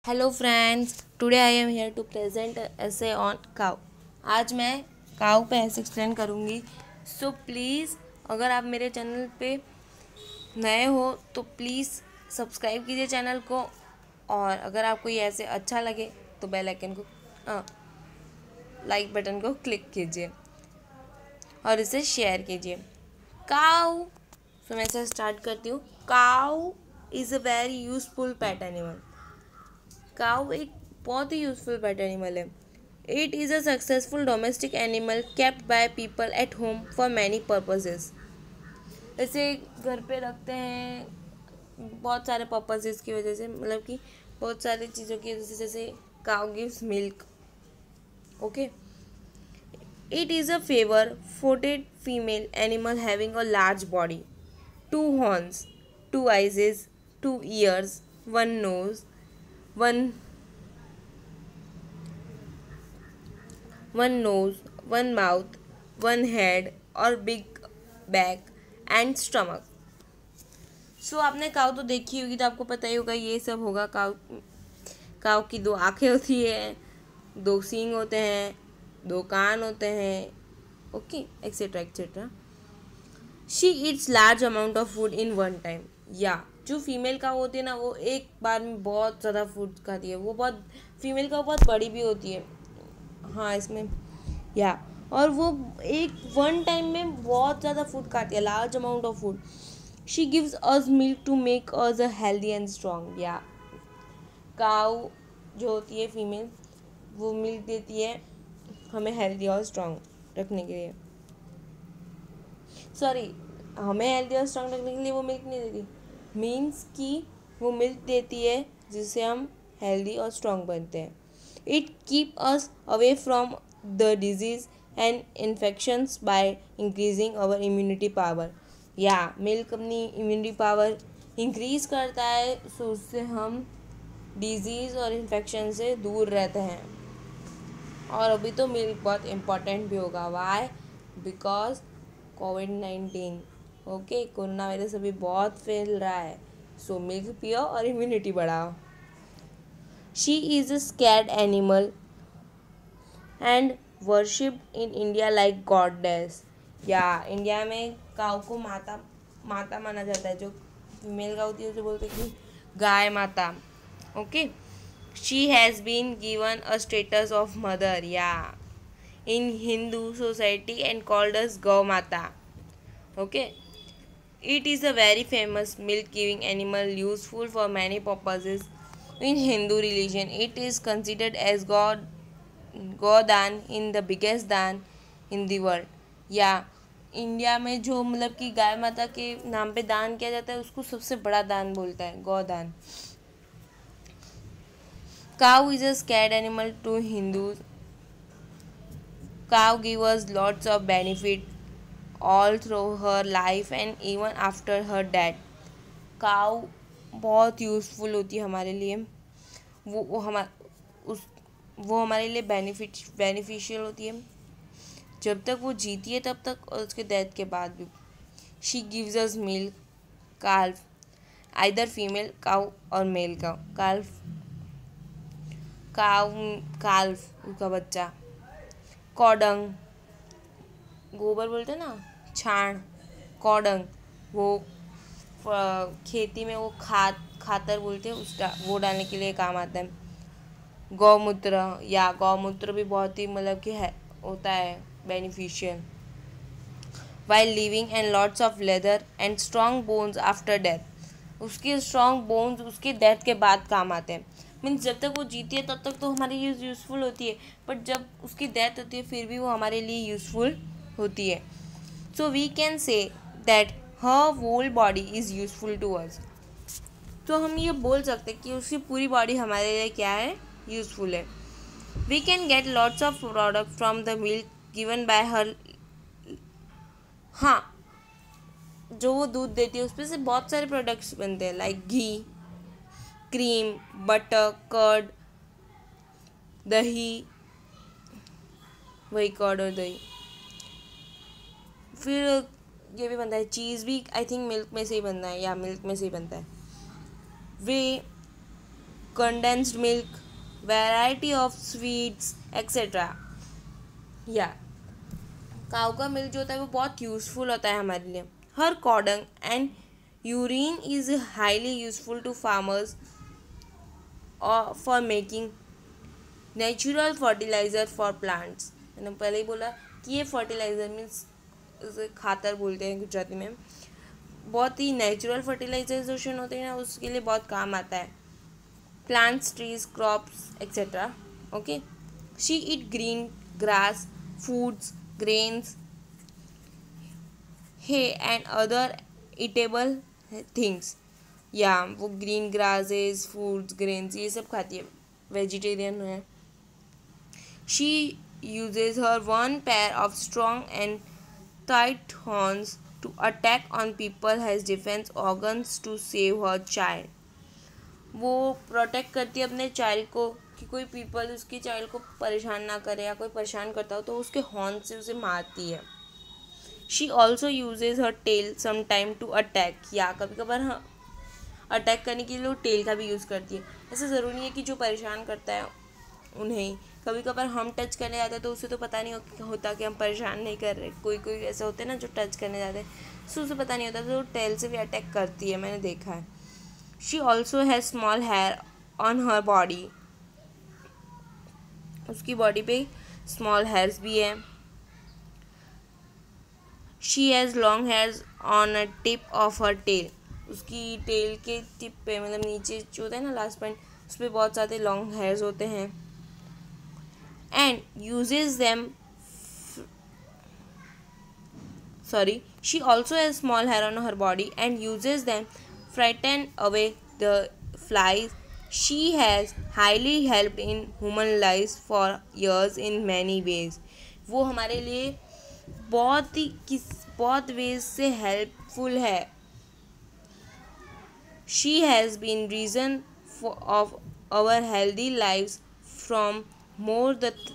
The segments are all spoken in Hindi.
Hello friends, today I am here to present essay on cow. आज मैं काउ पे ऐसे एक्सप्लेन करूँगी। सो प्लीज़, अगर आप मेरे चैनल पे नए हो तो प्लीज़ सब्सक्राइब कीजिए चैनल को, और अगर आपको ये ऐसे अच्छा लगे तो बेल आइकन को लाइक बटन को क्लिक कीजिए और इसे शेयर कीजिए। काउ, सो मैं इसे स्टार्ट करती हूँ। Cow is a very useful pet animal. Cow एक बहुत ही यूजफुल पेट एनिमल है। It is a successful domestic animal kept by people at home for many purposes. इसे घर पे रखते हैं बहुत सारे पर्पसेस की वजह से, मतलब कि बहुत सारी चीज़ों की वजह से, जैसे cow gives milk. Okay, it is a favour footed female animal having a large body, two horns, two eyes, two ears, one nose, one one nose, one mouth, one head और big back and stomach। So आपने काऊ तो देखी होगी, तो आपको पता ही होगा ये सब होगा। काऊ काऊ की दो आंखें होती है, दो सींग होते हैं, दो कान होते हैं। Okay, et cetera et cetera. She eats large amount of food in one time. या जो फीमेल काऊ होती है ना, वो एक बार में बहुत ज़्यादा फूड खाती है। वो बहुत फीमेल काऊ बहुत बड़ी भी होती है। हाँ, इसमें या और वो एक वन टाइम में बहुत ज़्यादा फूड खाती है, large amount of food. She gives us milk to make us a healthy and strong. या काऊ जो होती है फीमेल, वो मिल्क देती है हमें हेल्दी और स्ट्रॉन्ग रखने के लिए। सॉरी, हमें हेल्दी और स्ट्रॉन्ग रखने के लिए वो मिल्क नहीं देती, मीन्स कि वो मिल्क देती है जिससे हम हेल्दी और स्ट्रॉन्ग बनते हैं। It keep us away from the disease and infections by increasing our immunity power. या मिल्क अपनी इम्यूनिटी पावर इंक्रीज करता है, सो उससे हम डिजीज़ और इन्फेक्शन से दूर रहते हैं। और अभी तो मिल्क बहुत इम्पॉर्टेंट भी होगा। वाई? बिकॉज कोविड-19, ओके, कोरोना वायरस अभी बहुत फैल रहा है। सो मिल्क पियो और इम्यूनिटी बढ़ाओ। She is a sacred animal and worshipped in India like goddess. या इंडिया में काऊ को माता माता माना जाता है। जो फीमेल काऊ होती है उसे बोलते हैं कि गाय माता। Okay, she has been given a status of mother, या in Hindu society and called as Gau Mata. Okay, it is a very famous milk giving animal useful for many purposes. In Hindu religion, it is considered as Godan in the biggest dan in the world. या इंडिया में जो मतलब कि गाय माता के नाम पे दान किया जाता है, उसको सबसे बड़ा दान बोलता है, गौदान। Cow is a scared animal to Hindus. Cow gives us lots of benefit all through her life and even after her death. काऊ बहुत यूज़फुल होती है हमारे लिए। वो हमारे लिए बेनिफिशियल होती है जब तक वो जीती है तब तक, और उसके डेथ के बाद भी। She gives us milk, calf, either female cow और मेल काऊ। काल्फ काऊ काल्फ उसका बच्चा। कॉडंग, गोबर बोलते हैं ना, छाण, कॉडंग, वो खेती में वो खातर बोलते हैं, वो डालने के लिए काम आता है। गौमूत्र, या गौमूत्र भी बहुत ही मतलब कि है, होता है beneficial. While living and lots of leather and strong bones after death. उसके स्ट्रॉन्ग बोन्स उसके डेथ के बाद काम आते हैं। मीन्स जब तक वो जीती है तब तक तो हमारे लिए यूज़फुल होती है, बट जब उसकी डेथ होती है फिर भी वो हमारे लिए यूज़फुल होती है। So we can say that her whole body is useful to us. तो हम ये बोल सकते हैं कि उसकी पूरी बॉडी हमारे लिए क्या है, यूज़फुल है। We can get lots of product from the milk given by her. हाँ, जो वो दूध देती है उस पर से बहुत सारे प्रोडक्ट्स बनते हैं, like ghee, cream, butter, curd, dahi, वही कर्ड और दही। फिर ये भी बनता है, चीज़ भी आई थिंक मिल्क में से ही बनता है, या मिल्क में से ही बनता है। वे condensed milk, variety of sweets, etc. या काऊ का मिल्क जो होता है वो बहुत यूज़फुल होता है हमारे लिए. Her cow dung and urine is highly useful to farmers for making natural fertiliser for plants. मैंने पहले ही बोला कि ये फर्टिलाइज़र मीन्स उसे खातर बोलते हैं गुजराती में. बहुत ही नेचुरल फर्टिलाइजेशन होते हैं ना, उसके लिए बहुत काम आता है. Plants, trees, crops et cetera. Okay. She eat green grass, foods, grains, hay and other eatable things. या वो ग्रीन ग्रासेस, फूड्स, ग्रेन्स ये सब खाती है, वेजिटेरियन है. She uses her one pair of strong and tight horns to attack on people has defense organs to save her child. वो प्रोटेक्ट करती है अपने चाइल्ड को कि कोई पीपल उसकी चाइल्ड को परेशान ना करे या कोई परेशान करता हो तो उसके हॉर्न से उसे मारती है. She also uses her tail sometime to attack. या कभी कभार अटैक करने के लिए वो टेल का भी यूज़ करती है. ऐसा ज़रूरी नहीं है कि जो परेशान करता है उन्हें, कभी कभार हम टच करने जाते हैं तो उसे तो पता नहीं होता कि हम परेशान नहीं कर रहे. कोई कोई ऐसे होते हैं ना जो टच करने जाते हैं तो उसे पता नहीं होता, तो टेल से भी अटैक करती है, मैंने देखा है. She also has small hair on her body. उसकी बॉडी पे स्मॉल हेयर्स भी है. She has long hairs on a tip of her tail. उसकी टेल के टिप पे मतलब नीचे जो होता है ना लास्ट पॉइंट, उस पर बहुत सारे लॉन्ग हेयर्स होते हैं. And uses them she also has small hair on her body and uses them frighten away the flies. She has highly helped in human lives for years in many ways. वो हमारे लिए बहुत वेज से हेल्पफुल है. She has been reason of our healthy lives from more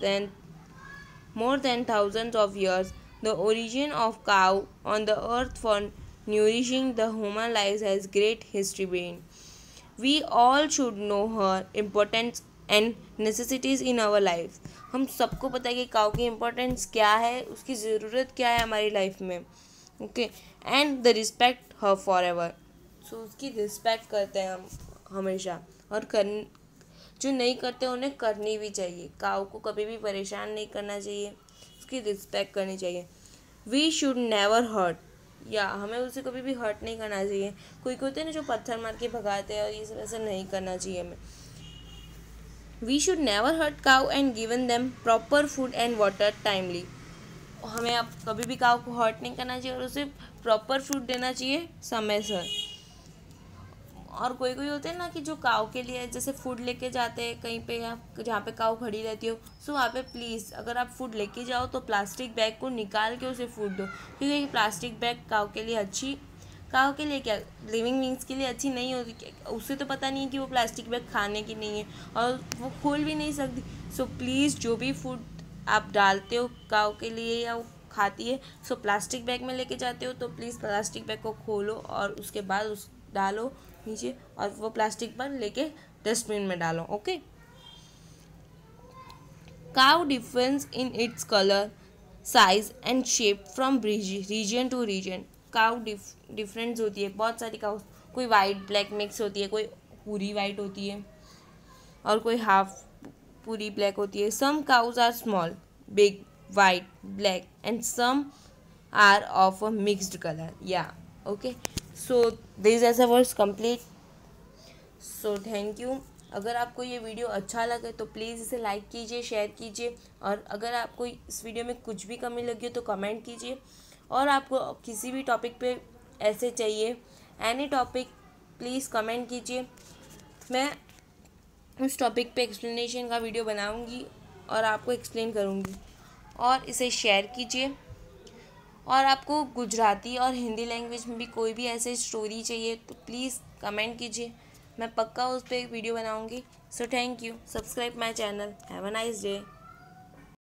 than thousands of years. The origin of cow on the earth for nourishing the human lives has great history behind. We all should know her importance and necessities in our lives. हम सबको पता है कि काऊ की इम्पोर्टेंस क्या है, उसकी ज़रूरत क्या है हमारी लाइफ में. Okay. And the respect her forever. So उसकी रिस्पेक्ट करते हैं हम हमेशा, और जो नहीं करते उन्हें करनी भी चाहिए. काऊ को कभी भी परेशान नहीं करना चाहिए, उसकी रिस्पेक्ट करनी चाहिए. We should never hurt. या हमें उसे कभी भी हर्ट नहीं करना चाहिए. कोई होते हैं ना जो पत्थर मार के भगाते हैं, और ये सब ऐसा नहीं करना चाहिए हमें. We should never hurt cow and given them proper food and water timely. हमें अब कभी भी काऊ को हर्ट नहीं करना चाहिए और उसे प्रॉपर फूड देना चाहिए समय से. और कोई होते हैं ना कि जो काऊ के लिए जैसे फूड लेके जाते हैं कहीं पे या जहाँ पे काऊ खड़ी रहती हो, सो वहाँ पे प्लीज़ अगर आप फूड लेके जाओ तो प्लास्टिक बैग को निकाल के उसे फूड दो, क्योंकि प्लास्टिक बैग काऊ के लिए क्या लिविंग बींग्स के लिए अच्छी नहीं होती. उसे तो पता नहीं है कि वो प्लास्टिक बैग खाने की नहीं है और वो खोल भी नहीं सकती. सो प्लीज़ जो भी फूड आप डालते हो काऊ के लिए या वो खाती है, सो प्लास्टिक बैग में लेके जाते हो तो प्लीज़ प्लास्टिक बैग को खोलो और उसके बाद डालो नीचे और वो प्लास्टिक पर लेके डस्टबिन में डालो. Okay. Cow difference in its colour, size and shape from region to region. Cow difference होती है, बहुत सारी काऊ, कोई वाइट ब्लैक मिक्स होती है, कोई पूरी वाइट होती है और कोई हाफ पूरी ब्लैक होती है. Some cows are small, big, white, black and some are of a mixed colour. या ओके. सो दिस ऐसा words complete. So thank you. अगर आपको ये वीडियो अच्छा लगे तो प्लीज़ इसे लाइक कीजिए, शेयर कीजिए, और अगर आपको इस वीडियो में कुछ भी कमी लगी हो तो कमेंट कीजिए. और आपको किसी भी टॉपिक पे ऐसे चाहिए, एनी टॉपिक, प्लीज़ कमेंट कीजिए. मैं उस टॉपिक पे एक्सप्लेनेशन का वीडियो बनाऊंगी और आपको एक्सप्लेन करूंगी. और इसे शेयर कीजिए. और आपको गुजराती और हिंदी लैंग्वेज में भी कोई भी ऐसे स्टोरी चाहिए तो प्लीज़ कमेंट कीजिए, मैं पक्का उस पर एक वीडियो बनाऊंगी. So thank you. Subscribe my channel. Have a nice day.